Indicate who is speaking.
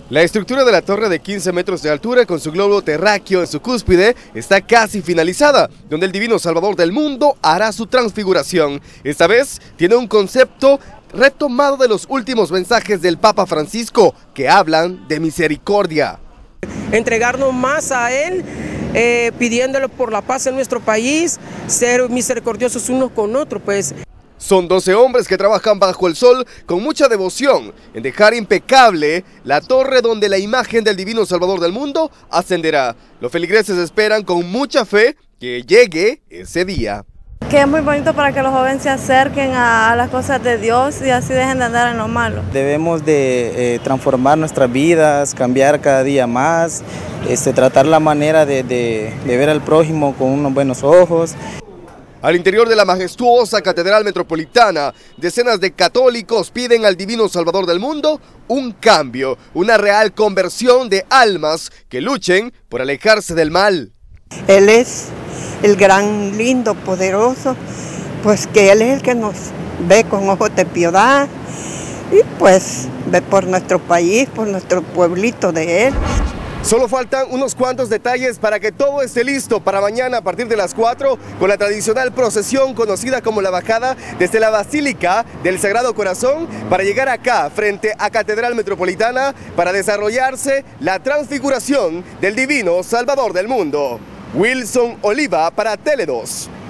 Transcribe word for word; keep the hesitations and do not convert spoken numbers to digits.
Speaker 1: La estructura de la torre de quince metros de altura con su globo terráqueo en su cúspide está casi finalizada, donde el Divino Salvador del mundo hará su transfiguración. Esta vez tiene un concepto retomado de los últimos mensajes del Papa Francisco, que hablan de misericordia.
Speaker 2: Entregarnos más a Él, eh, pidiéndole por la paz en nuestro país, ser misericordiosos unos con otros, pues.
Speaker 1: Son doce hombres que trabajan bajo el sol con mucha devoción en dejar impecable la torre donde la imagen del Divino Salvador del mundo ascenderá. Los feligreses esperan con mucha fe que llegue ese día.
Speaker 3: Que es muy bonito para que los jóvenes se acerquen a las cosas de Dios y así dejen de andar en lo malo.
Speaker 4: Debemos de eh, transformar nuestras vidas, cambiar cada día más, este, tratar la manera de, de, de ver al prójimo con unos buenos ojos.
Speaker 1: Al interior de la majestuosa Catedral Metropolitana, decenas de católicos piden al Divino Salvador del mundo un cambio, una real conversión de almas que luchen por alejarse del mal.
Speaker 5: Él es el gran, lindo, poderoso, pues que Él es el que nos ve con ojos de piedad y pues ve por nuestro país, por nuestro pueblito de Él.
Speaker 1: Solo faltan unos cuantos detalles para que todo esté listo para mañana a partir de las cuatro con la tradicional procesión conocida como la bajada desde la Basílica del Sagrado Corazón para llegar acá frente a Catedral Metropolitana para desarrollarse la transfiguración del Divino Salvador del mundo. Wilson Oliva para Tele dos.